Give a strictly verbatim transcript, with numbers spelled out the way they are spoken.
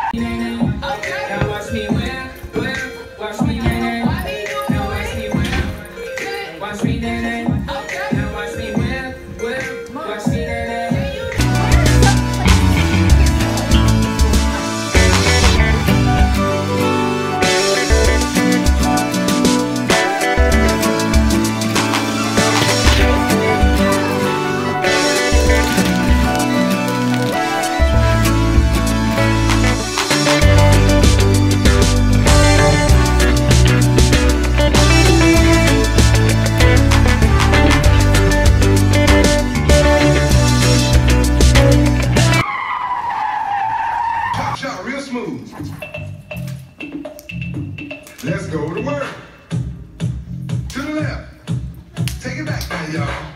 Now watch me whip, whip, watch me nay nay. Now watch me whip, watch me nay nay. Now watch me whip, whip, watch me nay nay. Shot real smooth. Let's go to work. To the left. Take it back now, y'all.